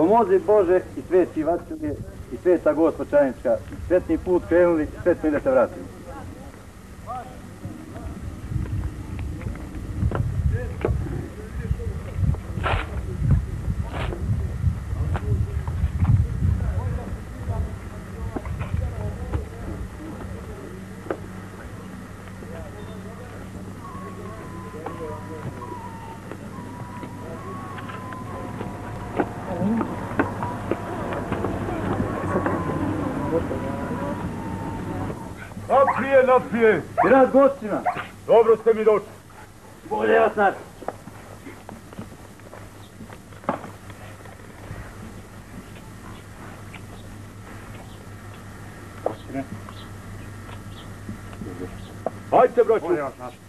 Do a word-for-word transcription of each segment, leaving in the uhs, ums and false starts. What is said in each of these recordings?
Pomozi Bože i sveti Vasilije i sveta Gospočanička. Svetni put krenuli, svetni da se vratimo. Napije, napije! I rad gostima! Dobro ste mi došli. Bolje vas naći. Gostine. Hajde, braću. Bolje vas naći.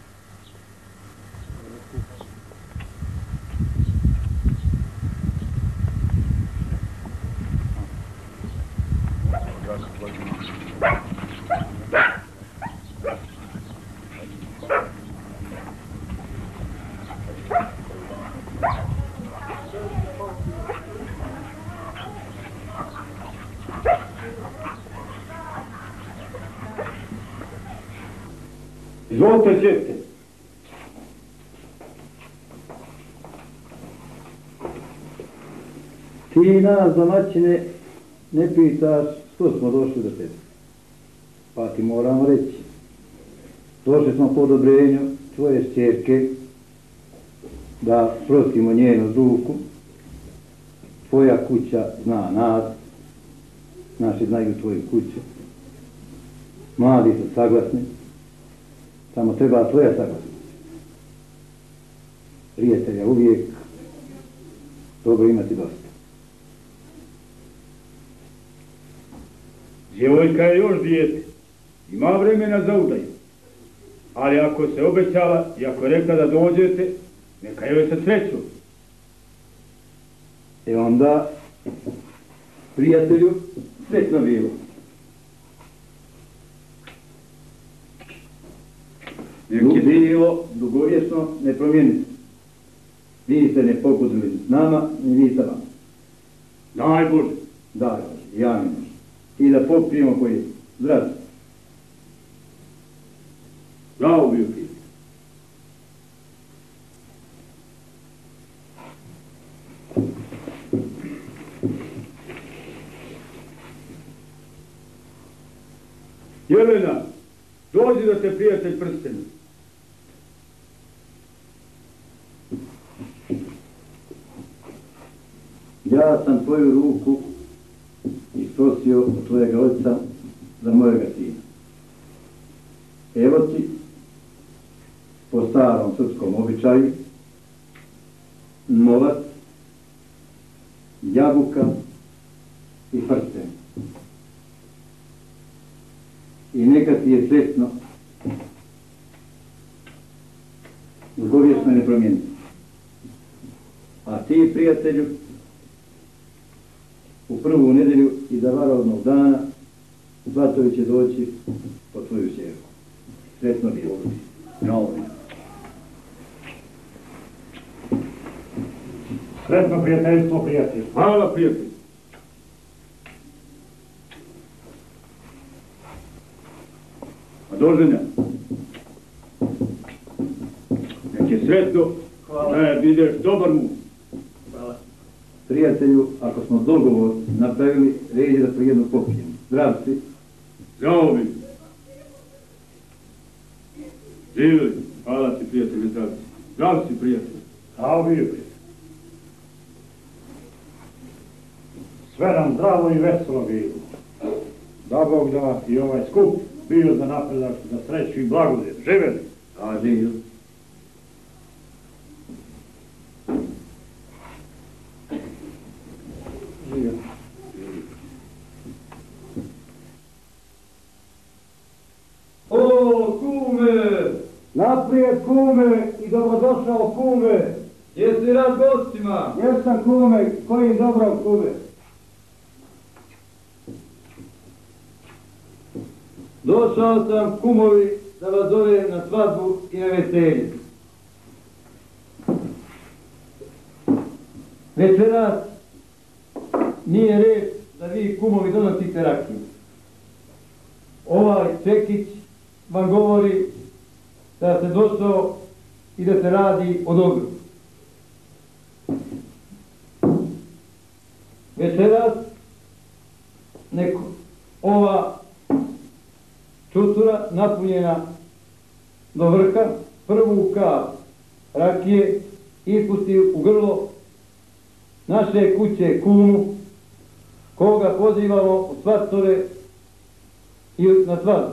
Izvolite, sjedite. Ti nas, domaćine, ne pitaš što smo došli do tebe. Pa ti moramo reći. Došli smo po odobrenju tvoje šćerke da prostimo njenu duhu. Tvoja kuća zna nas, naši znaju tvoju kuću. Mladi su saglasni, samo treba tvoja saglasnost. Prijatelja uvijek dobro imati dosta. Djevojka je još dijete, ima vremena za udaju. Ali ako se obećala i ako je rekla da dođete, neka joj se sreću. E onda, prijatelju, sretno bilo. Bilo, dugovječno, ne promijenite. Vi ste ne pokudili s nama, ni vi sa vama. Daj Bože. Daj Bože, ja mi možem. I da popijemo koji zdrav. Bravo bio pijete. Jelena, dođi da te prijatelj prsteni. Ja sam tvoju ruku isprosio od tvojega oca za mojega sina. Evo ti, po starom srpskom običaju, novac, jabuka i prsten. I neka ti je sretno, dugovječno ne promijeni. A ti, prijatelju, u prvu nedelju i za varovnog dana Zlatovi će doći po tvoju sjerku. Sretno bilo. Bravo. Sretno prijateljstvo, prijatelj. Hvala, prijatelj. A doženja? Nek je sretno. Hvala. Ne, ideš dobar mu. Hvala. Prijatelju, ako smo dogovor napravili, red je da prijedno popijemo. Zdrav si. Zdravo mi. Živjeli. Hvala ti, prijatelj, zdrav si. Zdrav si, prijatelj. Zdravo bio, prijatelj. Sve nam zdravo i veselo bilo. Da Bog da i ovaj skup bio za napredak, za sreću i blagodet. Živjeli. A, živjeli. Živjeli. O, kume! Naprijed, kume, i dobrodošao, kume. Jesi rad gostima? Jesam, kume, kojim dobro, kume. Došao sam, kumovi, da vas zovem na svadbu i na veselje. Večeras nije red da vi kumovi donosite rakiju. Ovaj čekić vam govori da se došao i da se radi o dobru. Večeras neko ova čutura napunjena do vrha prvu kap rakije ispusti u grlo naše kuće kumu, koga pozivamo u svatove i na svadbu.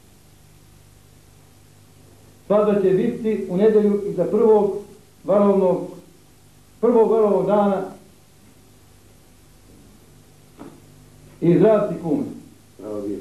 Svadba će biti u nedelju iza prvog valovnog, prvog valovnog dana i zdravci kume. Bravo bio.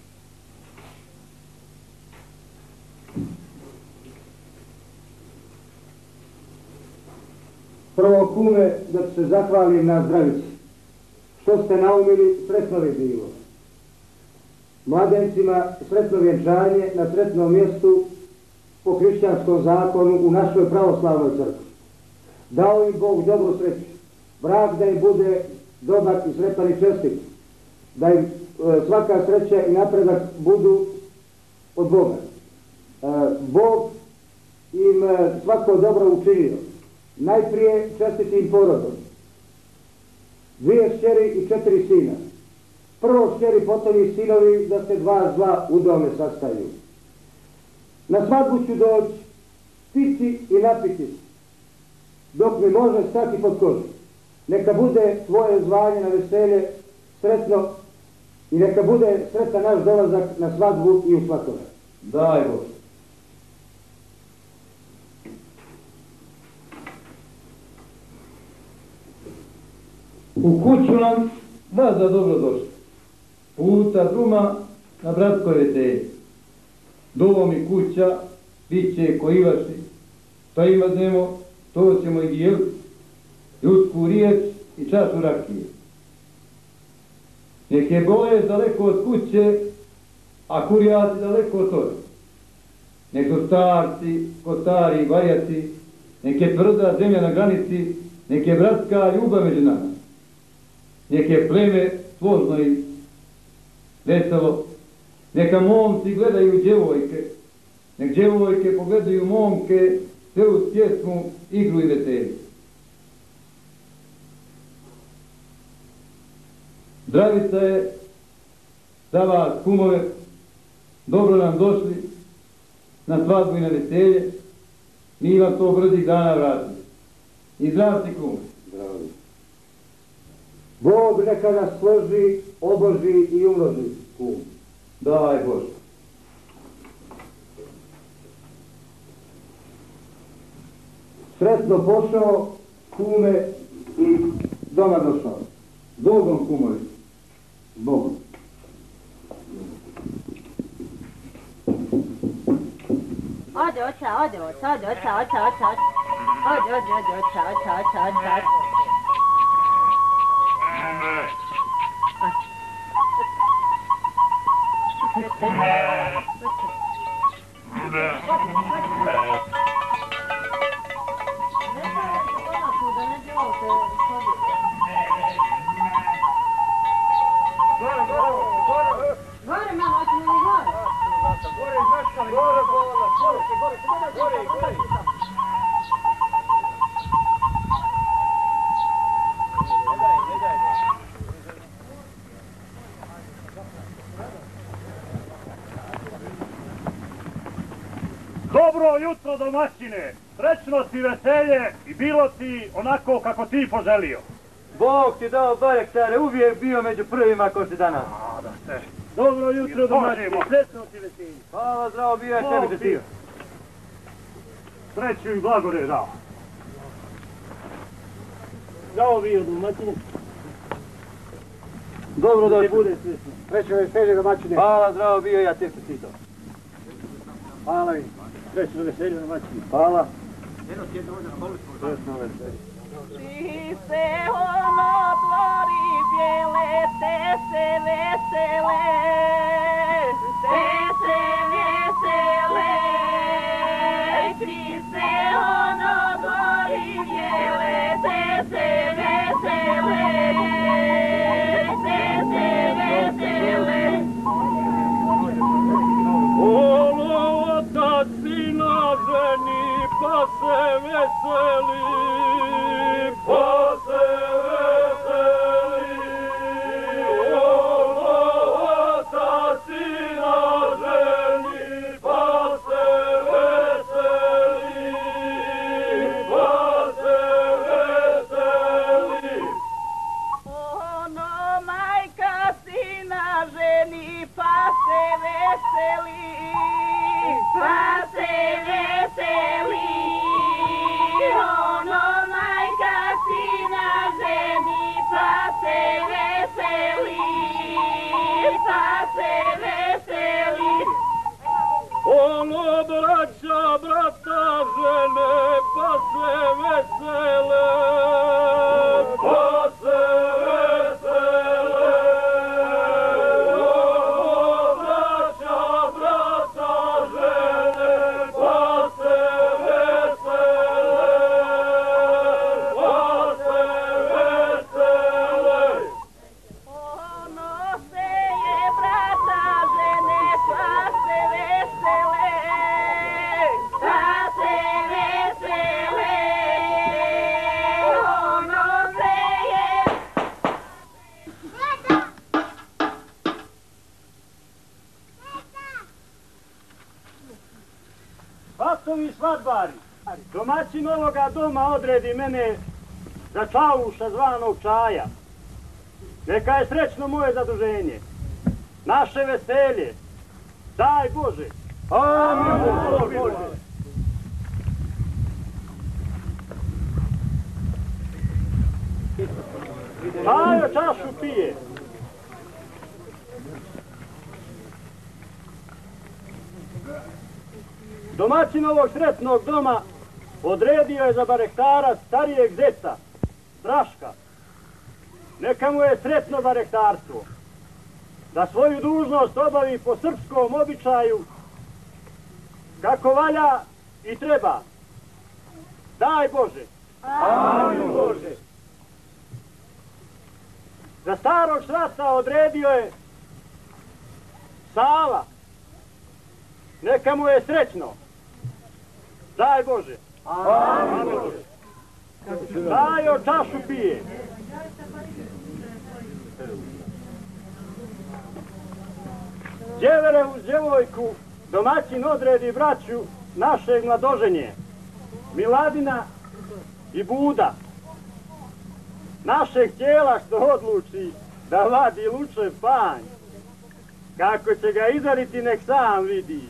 Prvo kume, da se zahvalim na zdravici. Što ste naumili, sretno je bilo. Mladencima sretno vjenčanje na sretnom mjestu po hrišćanskom zakonu u našoj pravoslavnoj crkvi. Dao im Bog dobru sreću. Brak da im bude dobar i sretan i čestit. Da im e, svaka sreća i napredak budu od Boga. E, Bog im e, svako dobro učinio. Najprije čestitim porodom. Dvije šćeri i četiri sina. Prvo šćeri, potom i sinovi, da se dva zla udome sastaju. Na svadbu ću doći, piti i napiti, dok mi može stati pod kožu. Neka bude tvoje zvanje na veselje sretno i neka bude sretan naš dolazak na svadbu i u svatove. Daj Bože. U kuću nam vas da dobro došli. Puta druma na bratskoj veselji. Dom i kuća bit će ko i vaši. Šta imamo, to ćemo i dijeliti. Ljudsku riječ i čašu rakije. Nek je boje daleko od kuće, a kurjaci daleko od toga. Nek su starci, ko stari vajaci, nek je tvrda zemlja na granici, nek je bratska ljubav među nama. Nek je pleme složno i veselo, neka momci gledaju djevojke, nek djevojke pogledaju momke, sve uz pjesmu, igru i veselje. Zdravica je za vas, kumove, dobro nam došli na svadbu i na veselje, mi vam to brzih dana vratili. I zdravci kume. Zdravo. Bog neka nas složi, oboži i umnoži, kum. Daj Bože. Sretno pošao, kume, i doma došao. S Bogom, kumovi. S Bogom. Ode, oća, ode, oća, ode, oća, oća, oća, oća. Ode, ode, ode, oća, oća, oća, oća, oća. Gore, mama, hoćemo li gore? Gore, gore, gore, gore, gore, gore. Dobro jutro, domaćine! Srećno ti veselje i bilo ti onako kako ti poželio. Bog ti dao barek, care, uvijek bio među prvima ko si danas. A, da ste. Dobro jutro, domaćine, Srećno ti veselje. hvala, zdravo bio, ja tebi se tio. Sreću i blagore dao. Zdravo bio, domaćine. Dobro došli. Bude srećno. Srećno veselje, domaćine. Hvala, zdravo bio, ja tebi se tio. Hvala im. Srećno veselje, domaćine. Hvala. Srećno veselje. Ti se ono plori bijele, te se vesele, te se vesele. Ti se ono plori bijele, te se vesele. pa se veseli. Ono braća, brata, žene, pa se vesele, pa se vesele. Ono braća, brata, žene, pa se vesele, pa se vesele. Ono se je brata žene, pa se vesele, pa se vesele. Ono se je... Svatovi svadbari, domaćin ovoga doma odredi mene za čauša zvanog Čaja. Neka je srećno moje zaduženje, naše veselje, daj Bože. Amin Bože. Čajo čašu pije. Domaćin ovog sretnog doma odredio je za barektara starijeg zeca, Straška. Neka mu je sretno barektarstvo, da svoju dužnost obavi po srpskom običaju, kako valja i treba. Daj Bože. Amin Bože. Za starog šrata odredio je Sava. Neka mu je srećno. Daj Bože. Amin Bože. Dajo čašu pije. Djevere uz djevojku domaćin odredi braću našeg mladoženje, Miladina i Buda. Našeg tijela što odluči da vadi luče panj, kako će ga izariti nek sam vidi.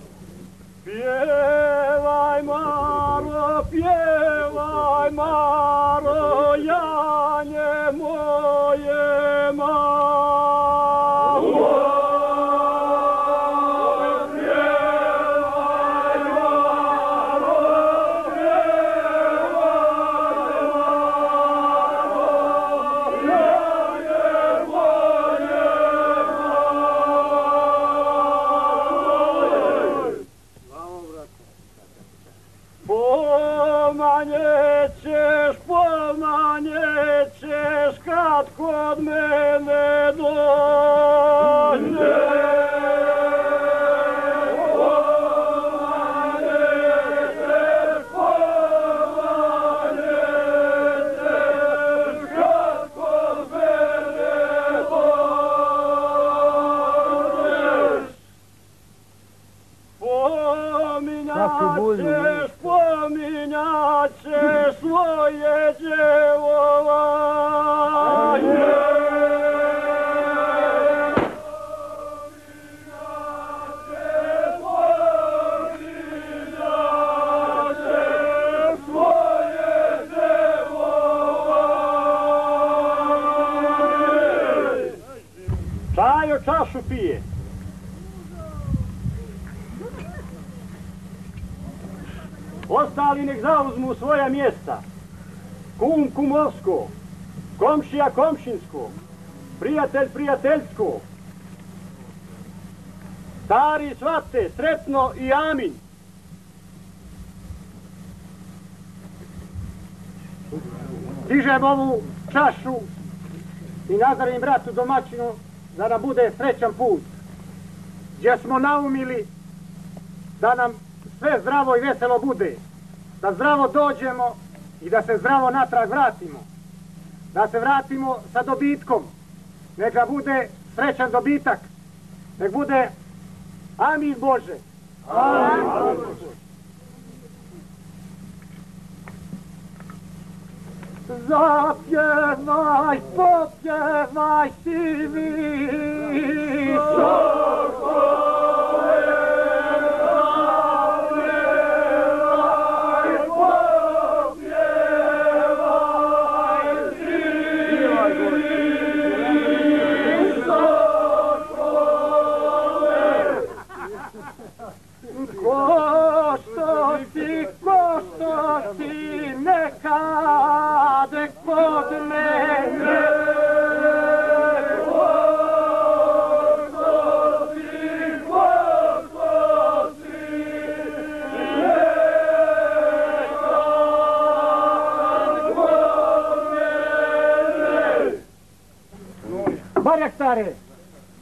Pjevaj Maro, pjevaj Maro, janje moje malo. Pomanjećeš, pomanjećeš kad kod mene dođe. Pomanjećeš, pomanjećeš kad kod mene dođeš. Pominjaćeš, pominjaćeš svoje djevovanje. Pominjaćeš, pominjaćeš svoje djevovanje. Čajo čašu pije. Ostali nek zauzmu svoja mjesta. Kum kumovsko, komšija komšinsko, prijatelj prijateljsko. Stari svate, sretno i amin. Dižem ovu čašu i nazdravim bratu domaćinu da nam bude srećan put, gdje smo naumili da nam sve zdravo i veselo bude, da zdravo dođemo i da se zdravo natrag vratimo, da se vratimo sa dobitkom, neka bude srećan dobitak, nek bude amin Bože. Amin Bože. Zapjevaj, popjevaj si mi,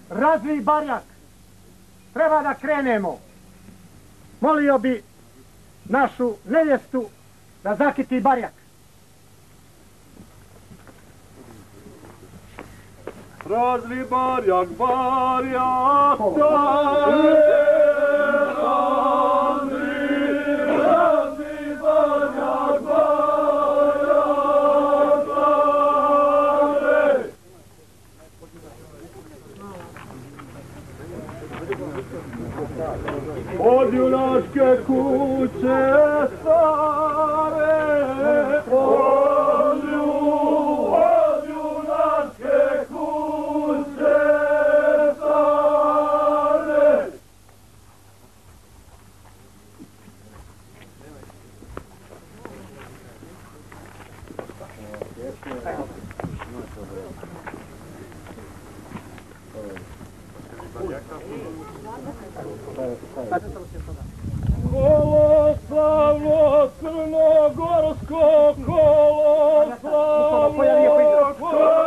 razvij barjak. Treba da krenemo. Molio bi našu nevjestu da zakiti barjak. Razvij barjak, barjak, stare, razvij, razvij barjak, barjak, stare. Od junačke kuće stare, od ju, od junačke kuće stare. Kolo slavno, crnogorsko kolo slavno,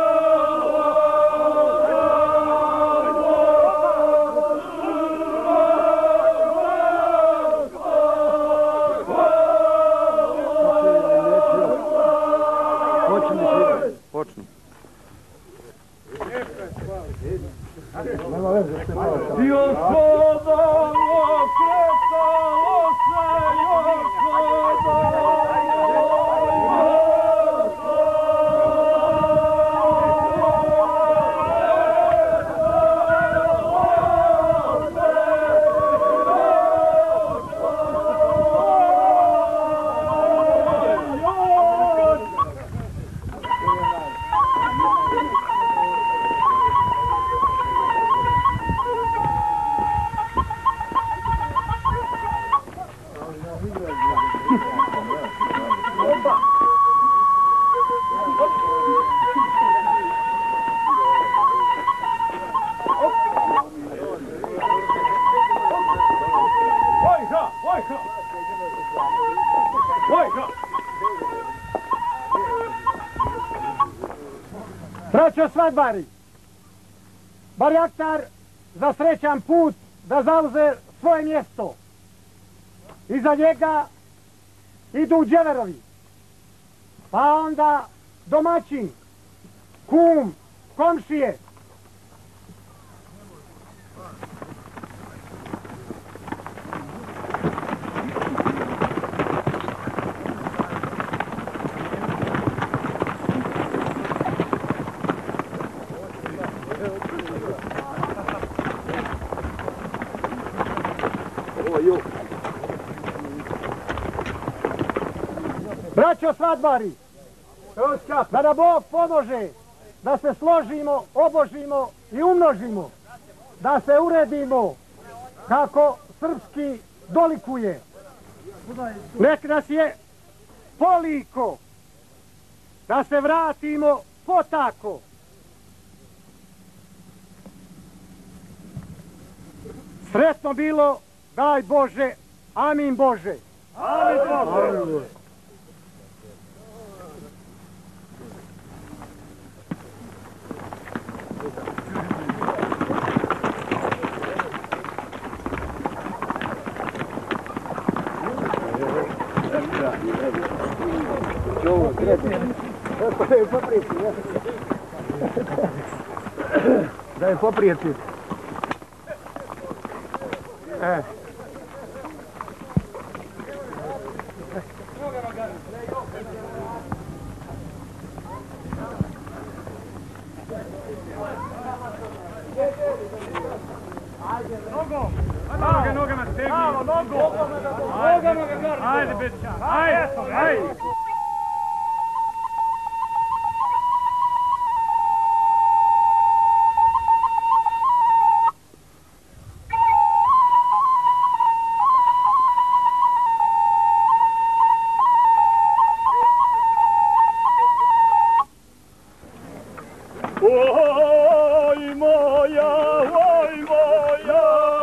Počnu. još odavno kretalo se, još Braćo svadbari, barjaktar za srećan put da zauze svoje mjesto. Iza njega idu dževerovi, pa onda domaćin, kum, komšije. Braćo svadbari, da nam Bog pomože da se složimo, obožimo i umnožimo, da se uredimo kako srpski dolikuje. Nek nas je koliko, da se vratimo potako. Sretno bilo, daj Bože, amin Bože. Amin Bože. Da je poprijeti. E. Nogom! Noge, nogama stegni! Bravo, nogom! Nogama ga gardi! Ajde, Beća! Ajde! Ajde! Oj moja, oj moja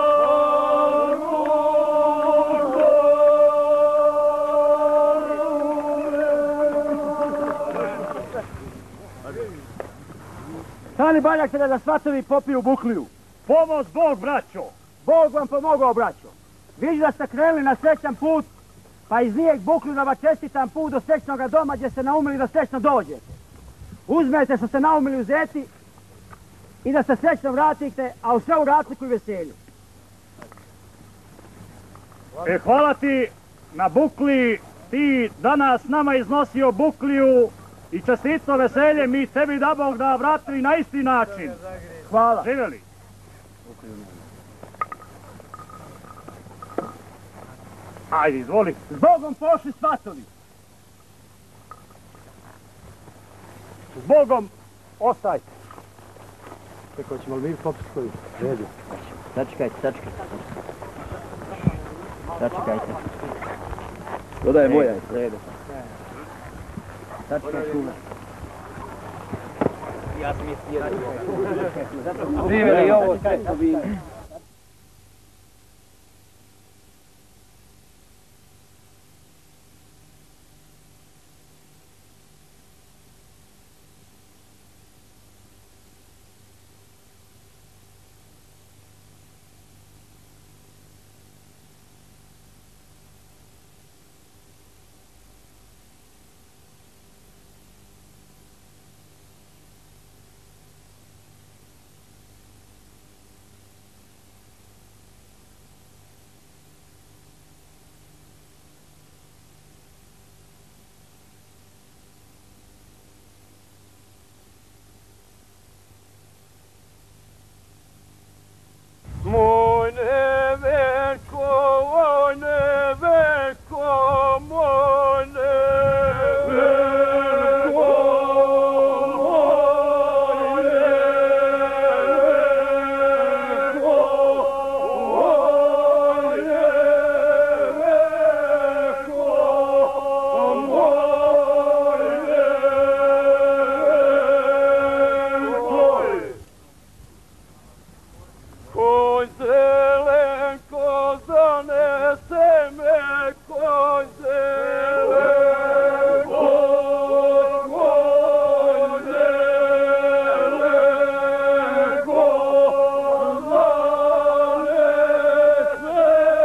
ruko. Stani baljak se da svatovi popiju bukliju. Pomoz Bog, braćo! Bog vam pomogao, braćo. Viš da ste krenuli na srećan put, pa iz nijeg bukli da vas čestitam put do srećnog doma gdje ste naumili da srećno dođete. Uzmete što ste naumili uzeti i da se srećno vratite, a u sve u razliku i veselju. E, hvala ti na bukli, ti danas nama iznosio bukliju i čestitno veselje mi tebi da Bog da vratili na isti način. Hvala. Živjeli. Ajde, izvoli. S Bogom pošli svatovi. S Bogom ostajte. Tako ćemo li mi popis koji? Redu. Sačekajte, sačekajte. Sačekajte. Dodaj moja. Redu. Sačekaj kume. Ja sam mislio da je. Živjeli ovo sretno bilo. Moj nevenko, oj nevenko, moj nevenko, moj nevenko, moj nevenko, moj nevenko. Konj zelen, ko zanese me, konj zelen, konj, konj zelen, ko zanese me,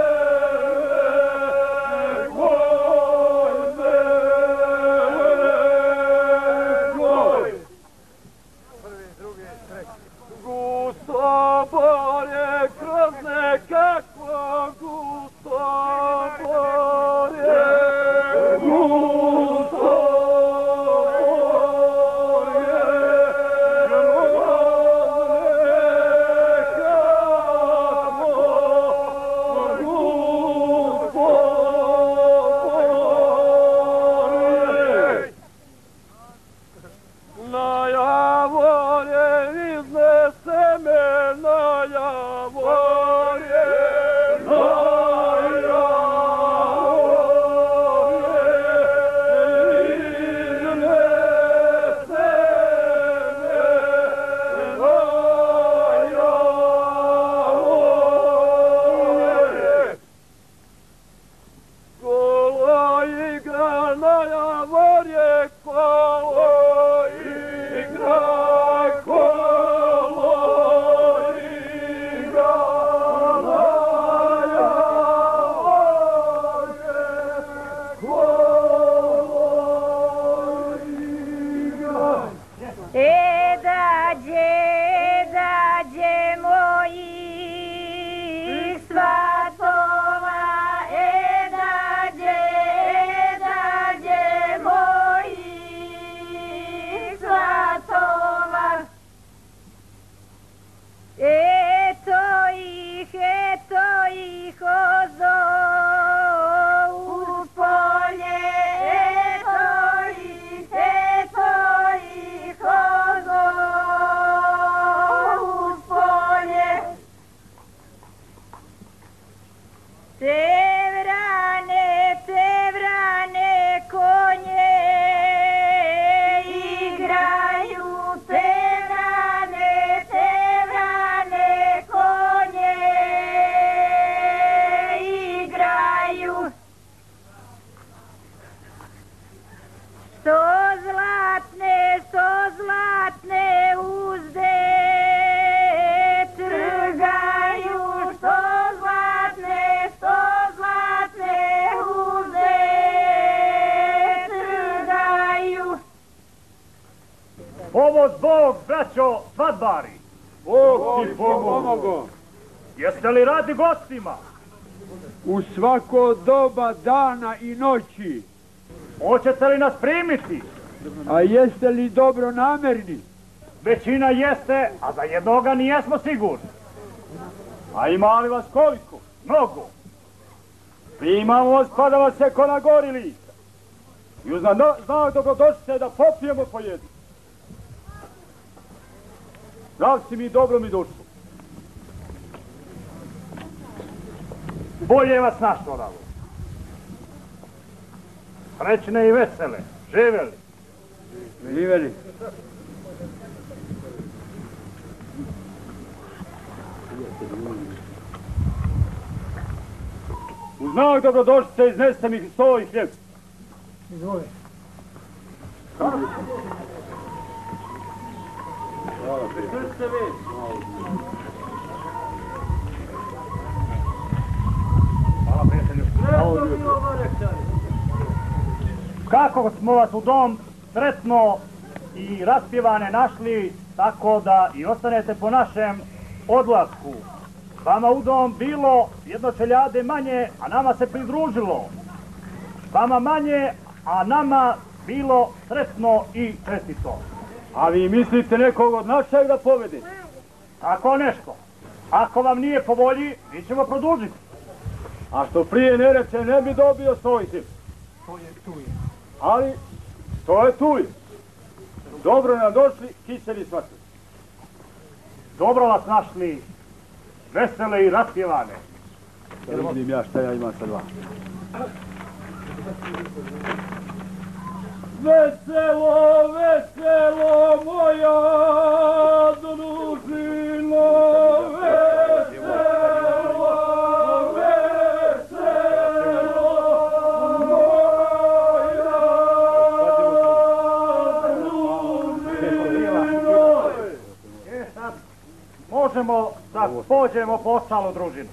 konj zelen, konj. Gusto borje kroz nekakvo gusto borje, gusto borje, kroz nekakvo gusto borje. Na javorje iznese me, na javorje, na javorje iznese me, na javorje. Kolo igra na javorje, kolo igra, kolo igra braćo svadbari? Bog ti pomogo. Jeste li radi gostima? U svako doba dana i noći. Hoćete li nas primiti? A jeste li dobro namerni? Većina jeste, a za jednoga nijesmo sigurni. A ima li vas koliko? Mnogo. Primamo vas pa da vas se ko na gori lista. I uz znak dobrodošlice da popijemo po jednu. Zdrav si mi, dobro mi došlo. Bolje vas našlo, Ravo. Srećne i vesele. Živeli. Živeli. U znak dobrodošlice izneste mi sto i hljeb. Izvoli. Kako smo vas u dom sretno i raspjevane našli, tako da i ostanete po našem odlasku. Vama u dom bilo jedno čeljade manje, a nama se pridružilo. Vama manje, a nama bilo sretno i čestito. A vi mislite nekog od našeg da povedete? Tako nešto. Ako vam nije po volji, mi ćemo produžiti. A što prije ne reče, ne bi dobio svoj hljeb. To je tu je. Ali, to je tu je. Dobro nam došli, kiseli svaki. Dobro vas našli, vesele i raspjevane. Da vidim ja šta ja imam sa dva. Veselo, veselo moja družino, veselo, veselo moja družino. E sad, možemo da pođemo po ostalu družinu.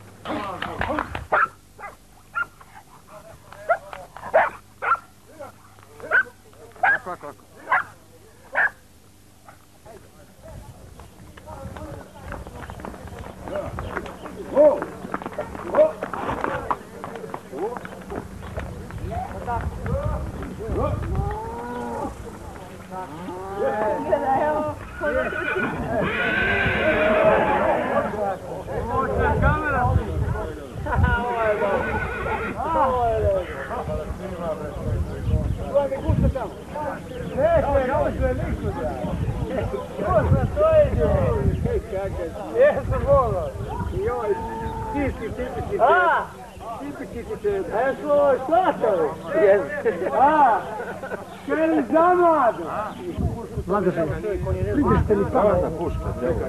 Priđeste li samo na puška?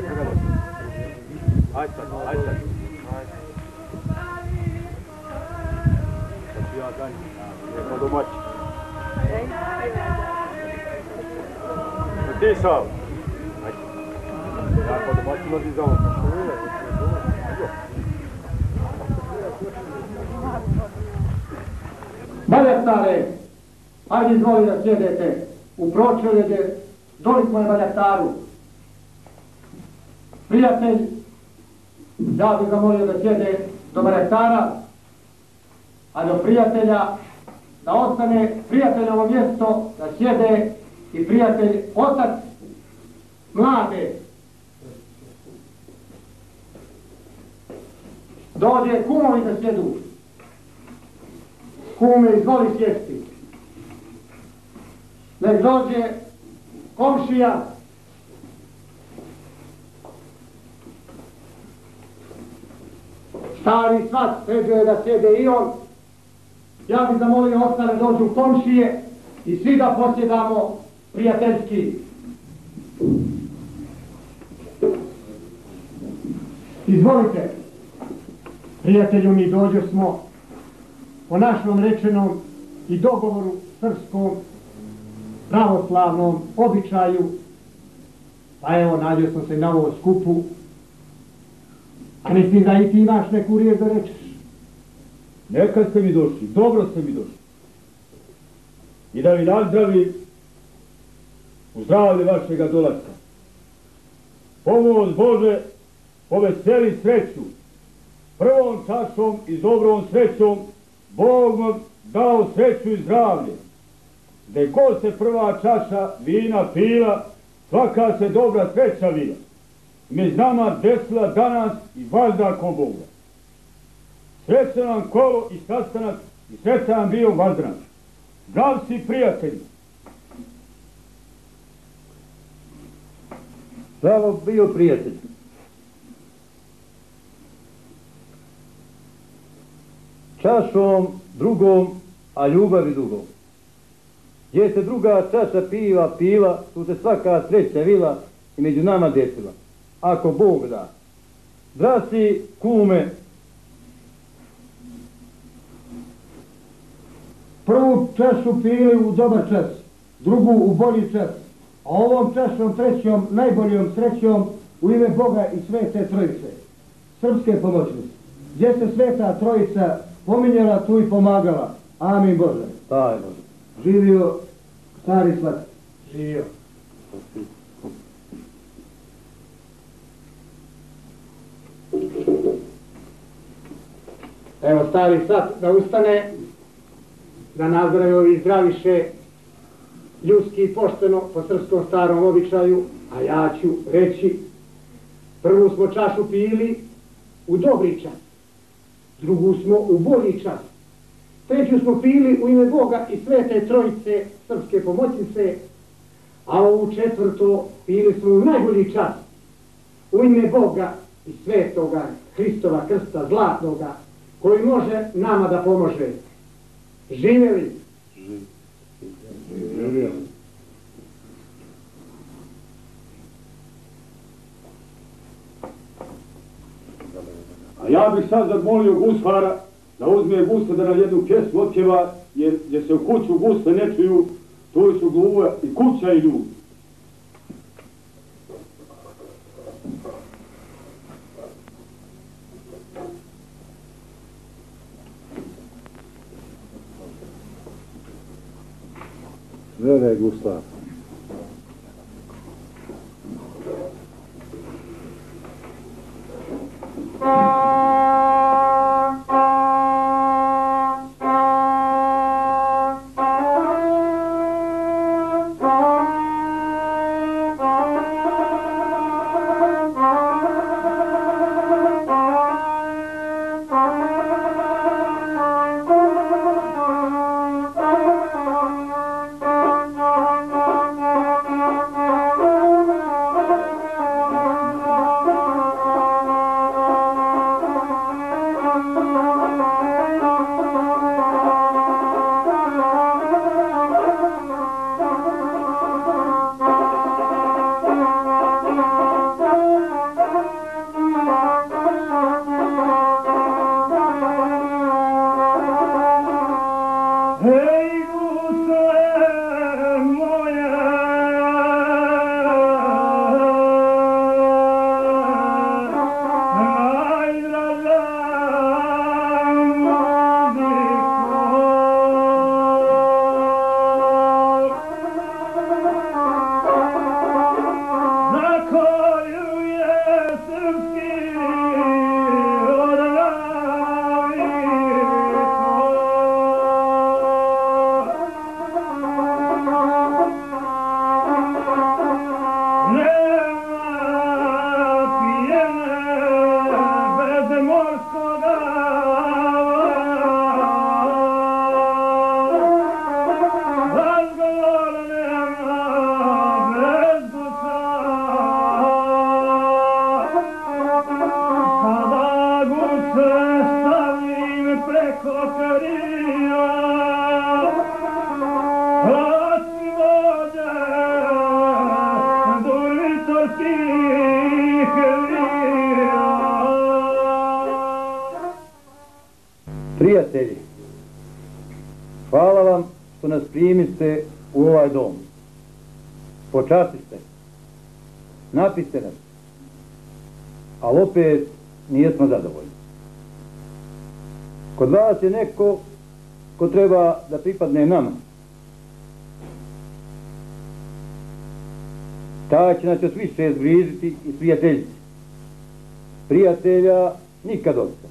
Ajde sad, ajde sad. Sad ću ja za njim, neka domaći. Ti sam. Ajde. Ja pa domaći mrdi za ovo. Baljaktare, ajde izvoli da sjedete u pročeljede, doliko je baljaktaru. Prijatelj, ja bih ga molio da sjede do baljaktara, a do prijatelja da ostane prijateljovo mjesto, da sjede i prijatelj otac mlade. Dođe kumovi da sjedu. Kume, izvoli sjesti. Nek dođe komšija. Stari svat, sređuje je da sjede i on. Ja bih zamolio ostale dođu komšije i svi da posjedamo prijateljski. Izvolite, prijatelju, mi dođo smo po našom rečenom i dogovoru srpskom, pravoslavnom običaju, pa evo, nađo sam se na ovom skupu, a mislim da i ti imaš neku riječ da rečeš. Neka ste mi došli, dobro ste mi došli. I da vi nazdravim u zdravlje vašega dolaska. pomoz Bože, poveseli sreću. Prvom čašom i dobrom srećom Bog vam dao sreću i zdravlje. Gde god se prva čaša vina pila, svaka se dobra sreća vila. Među nama desila danas i valjda ko Boga. Sreća nam kolo i sastanak i sreća nam bio vazdranak. Zdrav si, prijatelji! Zdravo bio, prijatelj! Čašom drugom, a ljubavi dugom. Gdje se druga čaša piva pila, tu se svaka sreća vila i među nama desila. Ako Bog da. Zdrav si, kume! Prvu čašu pili u dobar čas, drugu u bolji čas, a ovom čašom trećom, najboljom srećom u ime Boga i Svete Trojice, srpske pomoćnice, gdje se Sveta Trojica pominjala, tu i pomagala. Amin Bože. Taj Bože. Živio stari svat. Živio. Evo stari sat da ustane, da nazdravi ovi zdraviše, ljudski i pošteno po srpskom starom običaju, a ja ću reći, prvu smo čašu pili u dobri čas, drugu smo u bolji čas, treću smo pili u ime Boga i Svete Trojice, srpske pomoćnice, a ovu četvrto pili smo u najbolji čas, u ime Boga i Svetoga Hristova krsta zlatnoga, koji može nama da pomože. Živjeli? Živjeli. A ja bih sad zamolio guslara da uzme gusle da na jednu pjesmu otpjeva, jer gdje se u kuću gusle ne čuju, tu su gluva i kuća i ljudi. Vere Gustav. Prijatelji, hvala vam što nas primiste u ovaj dom. Počastiste, napiste nas, ali opet nijesmo zadovoljni. Kod vas je neko ko treba da pripadne nama. taj će nas još više zbližiti i prijateljiti. Prijatelja nikad dosta.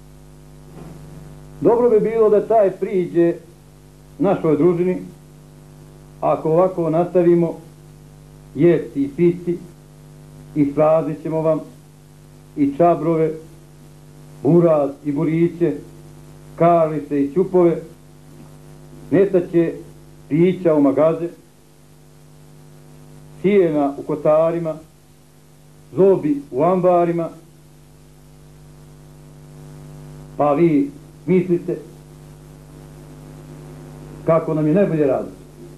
Dobro bi bilo da taj priđe našoj družini, ako ovako nastavimo jesti i piti, ispraznit ćemo vam i čabrove, buraz i buriće, karlice i ćupove, nestaće pića u magaze, sijena u kotarima, zobi u ambarima, pa vi mislite kako nam je najbolje raditi.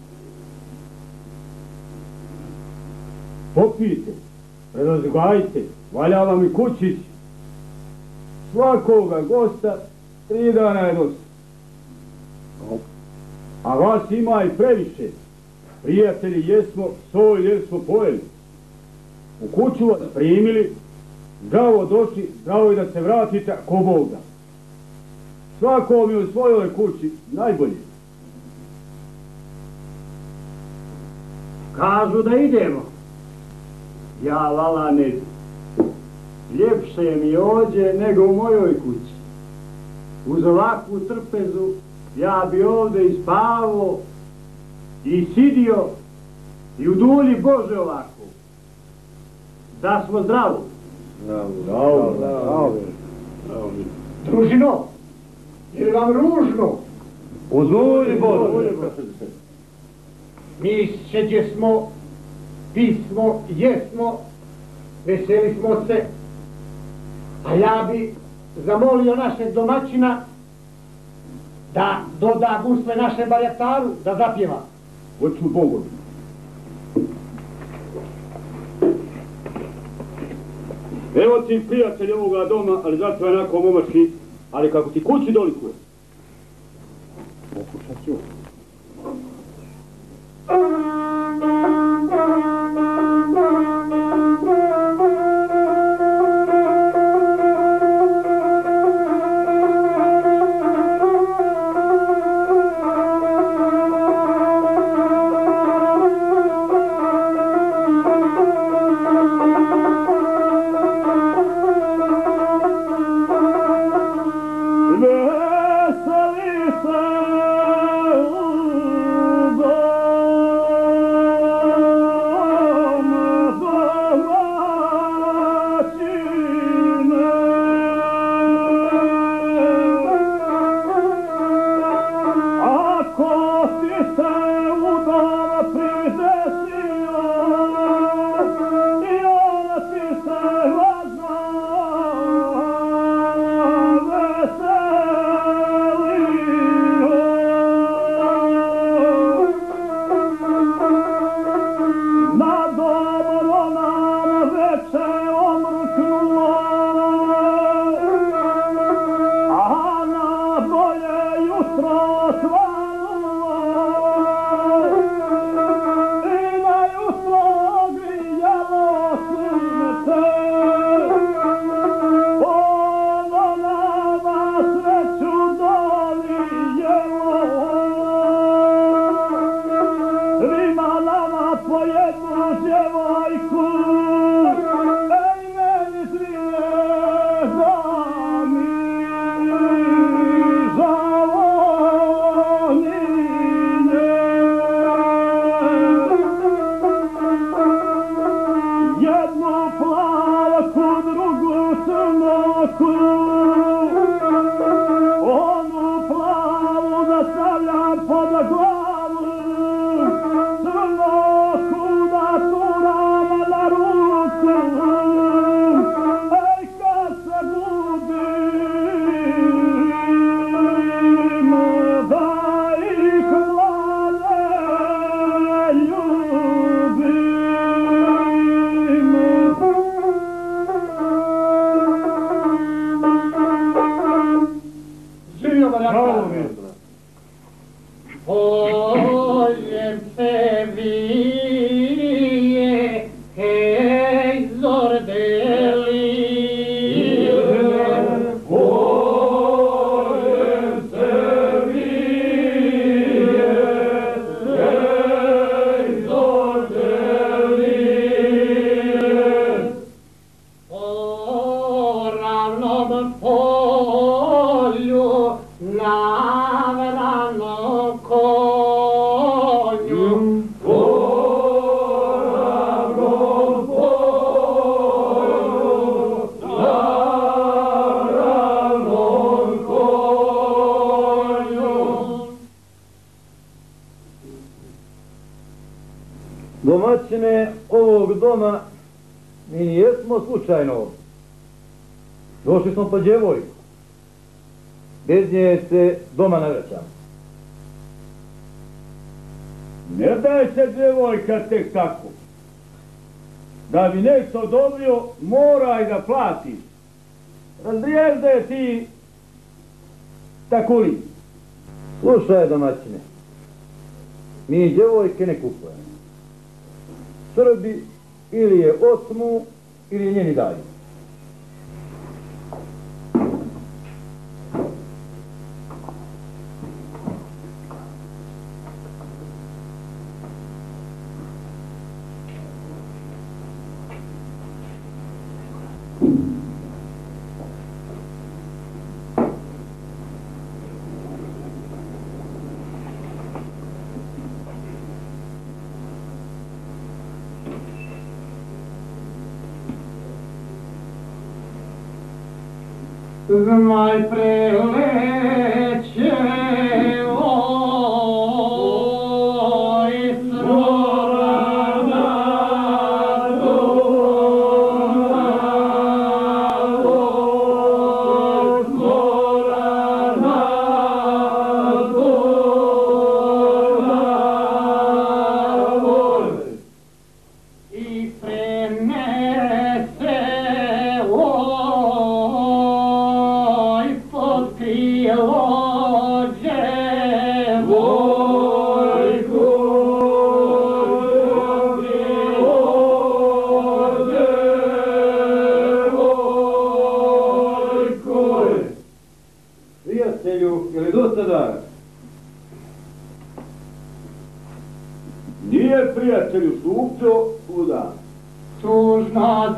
Popijte, razgajte, valja vam i kućić. Svakoga gosta tri dana je dosta. A vas ima i previše. Prijatelji jesmo, solj jer smo pojeli. U kuću vas primili, zdravo došli, zdravo i da se vratite, ko Bog da. Svako mi u svojoj kući najbolje. Kažu da idemo. Ja, vala, ne idem. Ljepše mi ođe nego u mojoj kući. Uz ovakvu trpezu ja bi ovde i spavao, i sidio, i u dulji Bože ovako. Da smo zdravo. Zdravo, zdravo, zdravo. Družino, je vam ružno? U dulji Bože. Mi šeđe smo, pismo, jesmo, veseli smo se, a ja bi zamolio našeg domaćina da doda gusle našem barjataru da zapjeva. Hoću Bogom. Evo ti prijatelj ovoga doma, ali zato je onako momački, ali kako ti kući dolikuje. Pokušat ću. Veseli se vranom polju, na vranom konju. Domaćine ovog doma mi nijesmo slučajno ovdje. Došli smo po djevojku. Bez nje se doma ne vraćamo. Ne daje se djevojka tek tako. Da bi nešto odobrio, moraj da platiš. Razrijezde ti takuli. Slušaj, domaćine, mi djevojke ne kupujemo. Srbi ili je otmu, ili je njeni daju. Zmaj preleće, oj, srorana doma, oj, srorana doma, oj, i prenese, Prijatelju, je li dosta dar? Nije prijatelju Sukto uda. tužno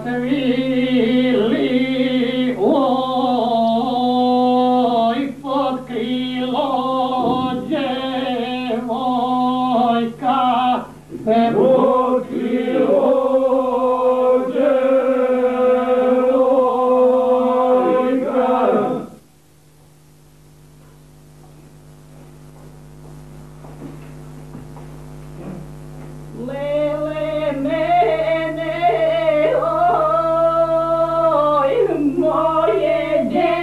cvili, oj, pod krilo djevojka, se pod krilo djevojka. Lele mene, oj, moje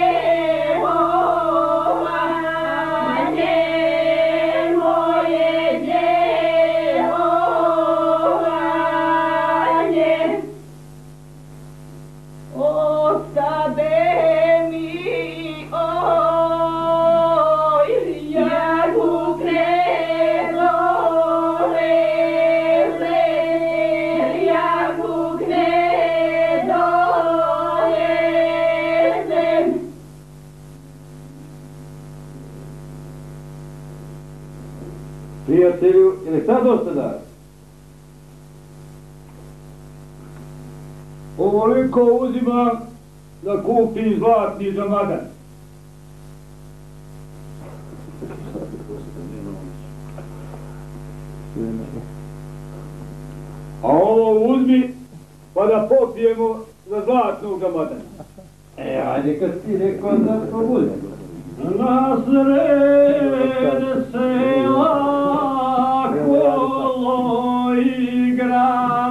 djevovanje, moje djevovanje, ostade mi, oj, jagu kredo, Prijatelju, je li sad dosta dar? Ovoliko uzimam da kupim zlatni žamadan. A ovo uzmi pa da popijemo za zlatnog žamadana. E, ajde kad ti rekao da to bude. Na sred sela kolo igra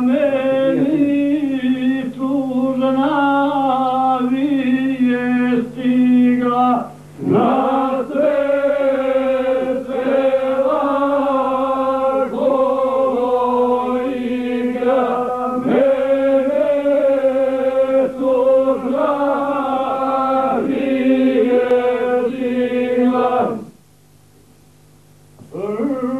meni, tužna vije stigla. Na sred sela kolo igra meni, tužna vije stigla.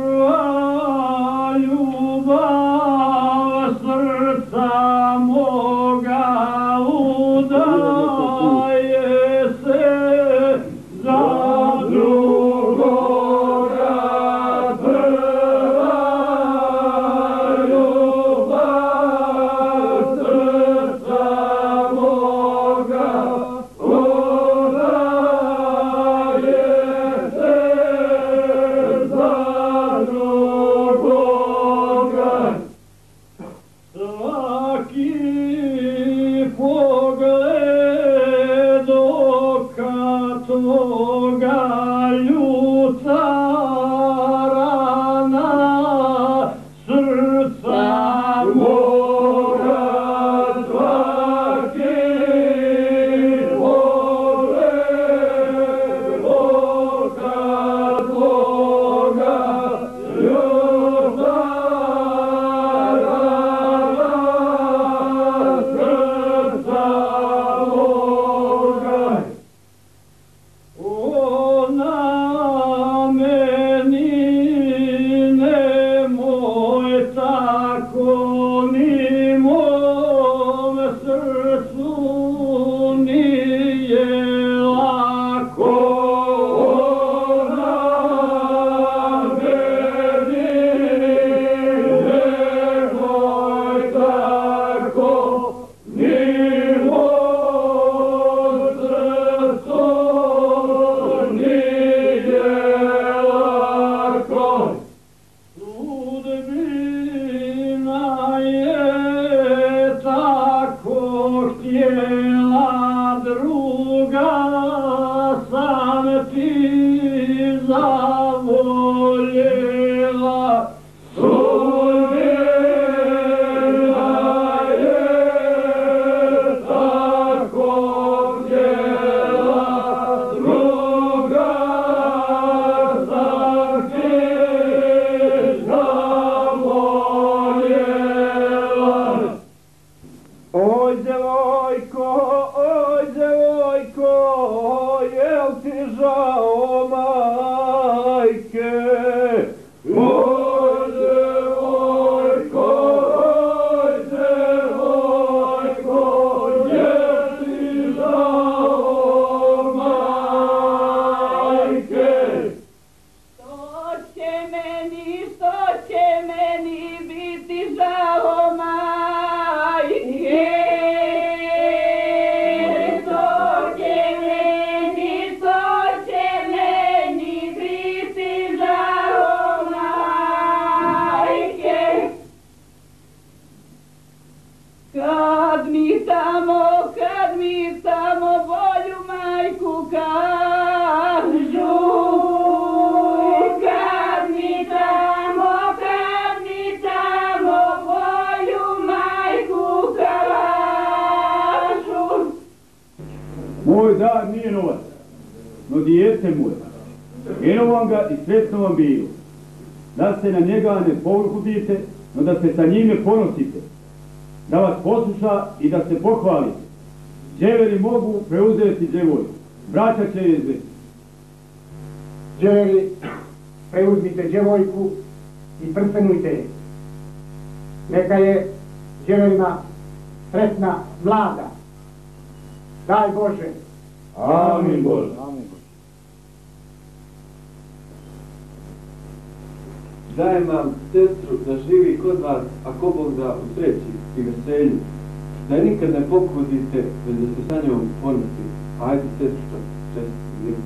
Djevojko, jel ti žao majke? Oj, djevojko, oj, djevojko, jel ti žao majke? Što će meni, što će meni biti žao majke? Kad mi tamo, kad mi tamo volju majku kažu, kad mi tamo, kad mi tamo volju majku kažu. Moj dar nije novac, no dijete moje. Eno vam ga i sretno vam bilo. Da se na njega ne poljubite, no da se sa njime ponosite. Da vas posluša i da se pohvalite. Dževeri mogu preuzeti djevojku. Braća će je zvesti. Dževeri, preuzmite djevojku i prstenujte je. Neka je dževerima sretna mlada. Daj Bože. Amin Bože. Dajem vam sestru da živi kod vas, ako Bog da, u sreći i veselju. Da je nikad ne pokudite, već da se sa njom ponosi. Ajde, sestro, čestiti lik.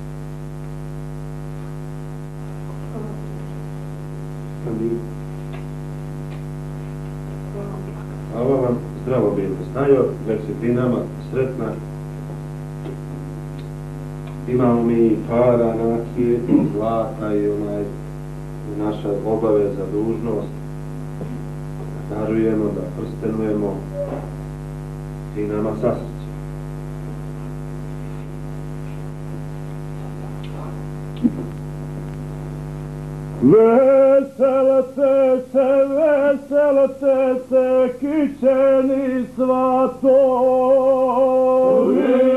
Hvala vam, zdravo bilo. Snajo, već si ti nama sretna. Imamo mi para, nakije, zlata i onaj naša obaveza, dužnost. Darujemo, da prstenujemo i nama sasreće. Veselite se, veselite se, kićeni svatovi.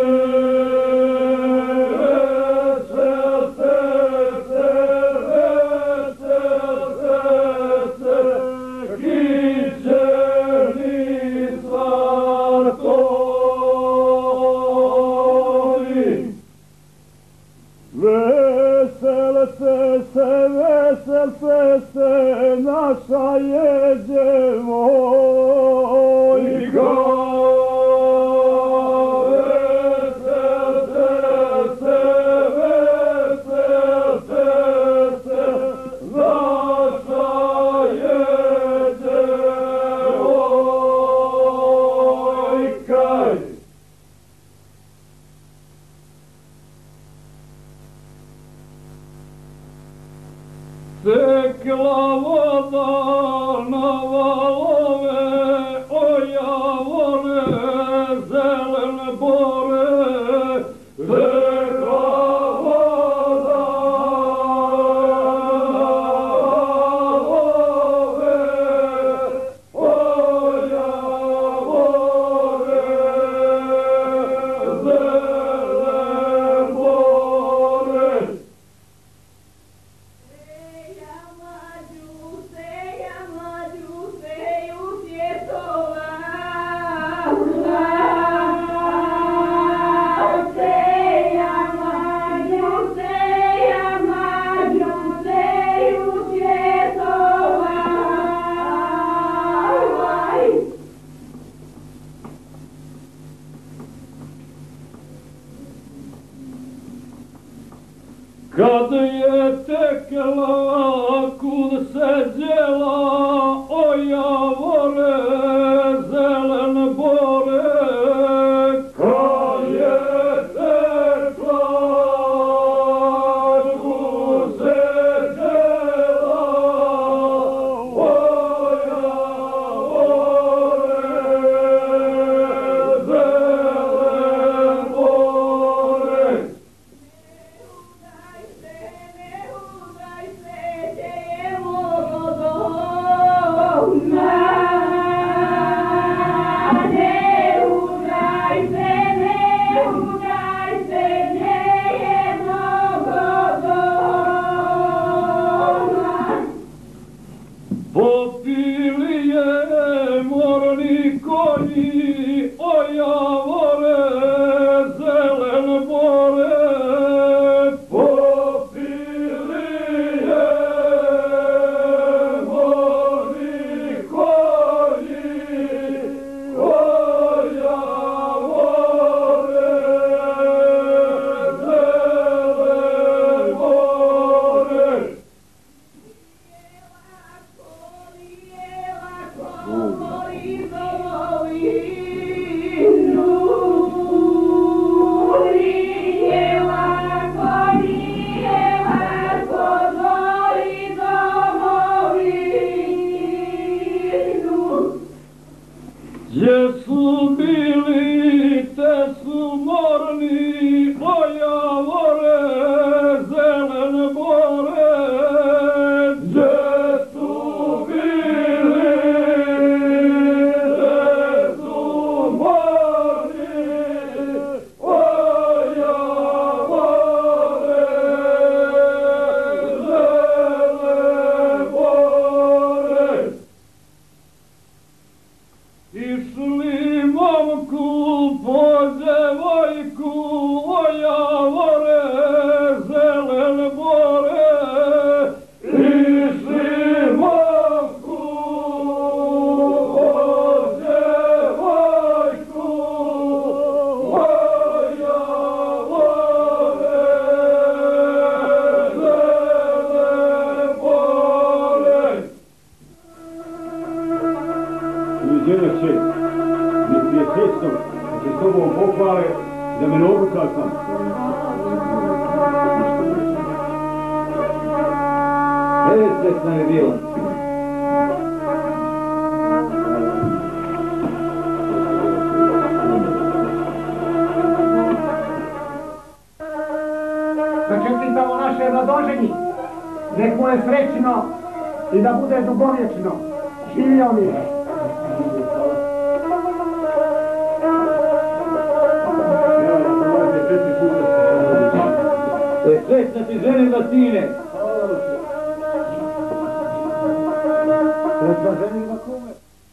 Veselite se, naša je djevojka. Veselite se, veselite se, naša je djevojka. Tekla voda na valove, o javore, zelene bore. Tekla voda na valove, o javore, zelene bore. Kad je tekla kud se djela, o javore, zelene bore. Kad je tekla kud se djela, o javore, zelene bore. Oh I da bude dugovječno. Živio mi je. E, srećna ti ženidba, sine! Srećna ženidba, kume!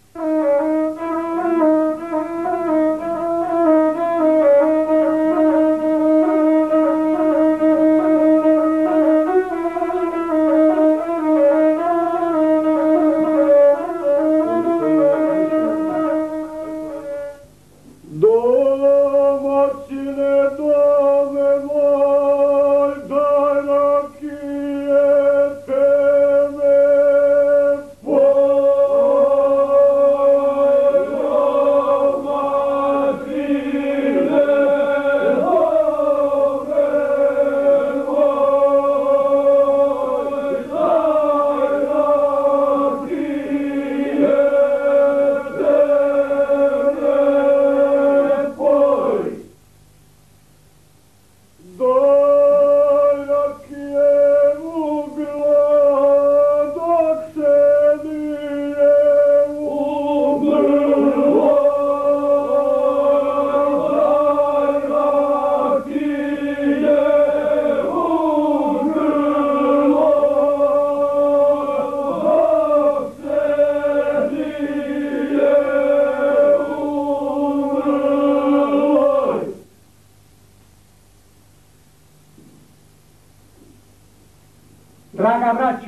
Draga braćo,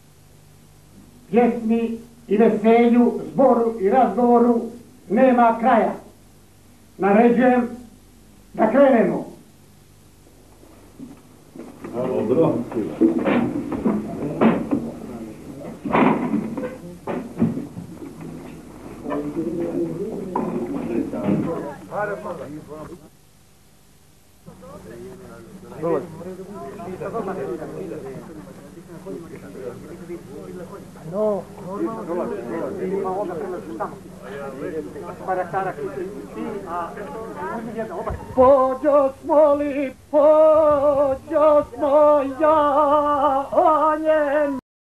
pjesmi i veselju, zboru i razgovoru nema kraja. Naređujem da krenemo. Dobro. No, pođo smo li, pođo smo ja, o njem